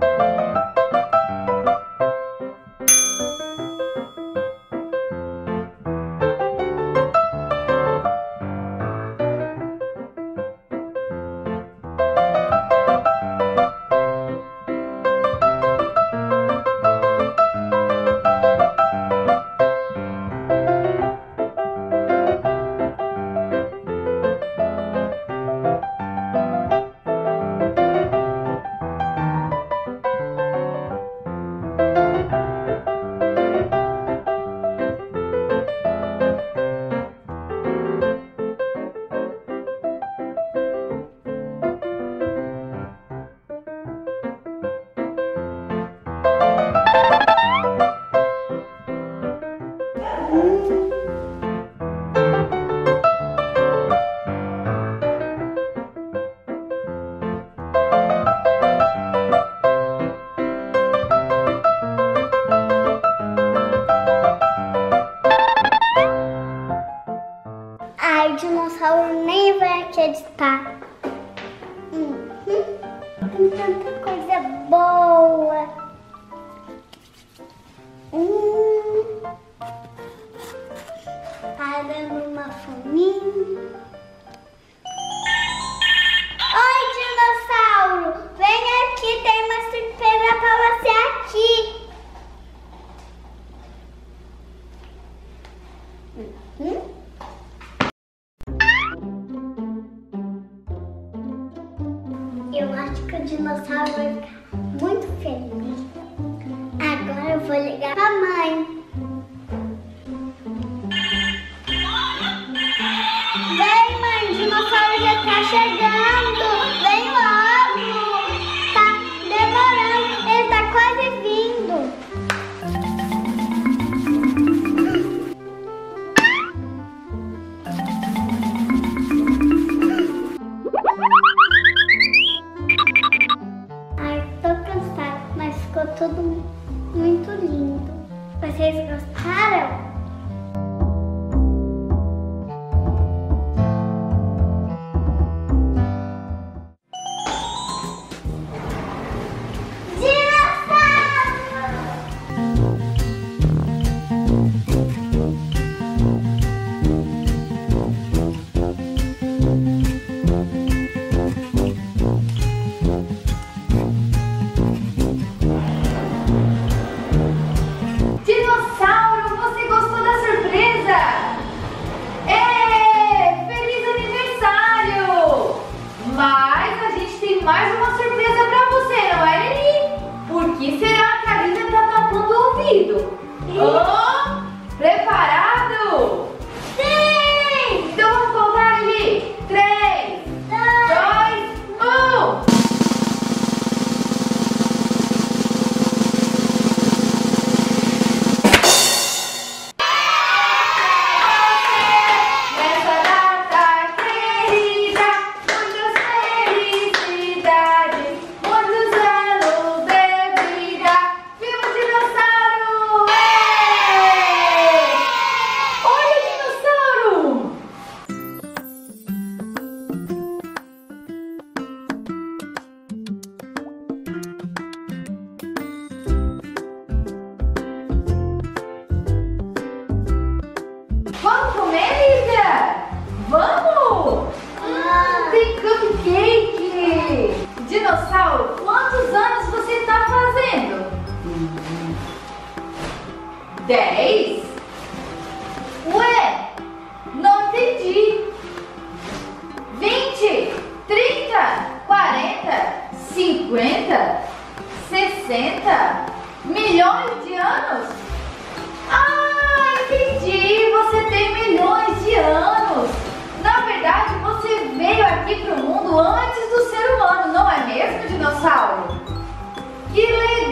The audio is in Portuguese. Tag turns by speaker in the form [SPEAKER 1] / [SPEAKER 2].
[SPEAKER 1] O dinossauro nem vai acreditar. Tem tanta coisa boa. Tá dando uma fominha. Oi, dinossauro! Vem aqui, tem uma surpresa pra você aqui. Eu acho que o dinossauro vai ficar muito feliz. Agora eu vou ligar pra mãe. Vem, mãe, o dinossauro já tá chegando. Vem logo. Tá demorando, ele tá quase vindo. Ficou tudo muito lindo. Vocês gostaram?
[SPEAKER 2] Mais uma surpresa pra você, não é, Lili? Por que será que a Lisa tá tapando o ouvido? Oh, preparado? Sim! Então vamos contar, Lili. 3, 2, 1. Vamos comer, Lívia? Vamos! Tem cupcake! Dinossauro, quantos anos você está fazendo? 10? Ué, não entendi. 20, 30, 40, 50, 60 milhões de anos? Ah, entendi! Você tem milhões de anos! Na verdade, você veio aqui para o mundo antes do ser humano, não é mesmo, dinossauro? Que legal!